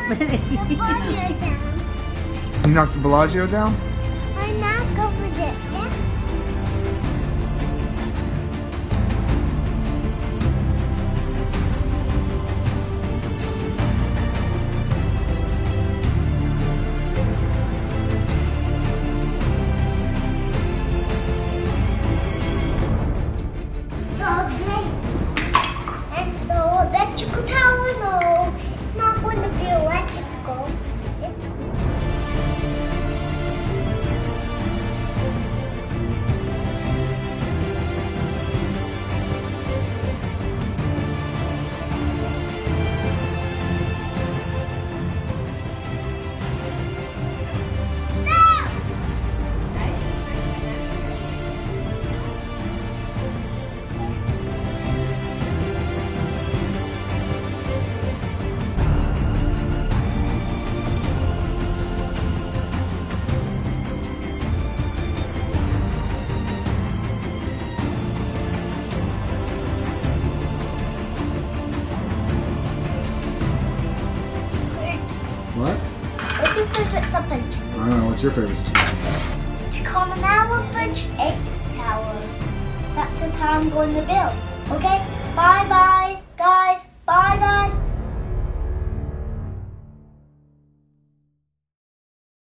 Bellagio down. You knocked the Bellagio down? I knocked over there. Yeah. Okay. And so electrical tower, no, it's not going to be electrical. It's What? What's your favorite something? I don't know. What's your favorite stuff? Commonwealth Bridge 8 Tower. That's the tower I'm going to build. Okay? Bye bye, guys. Bye, guys.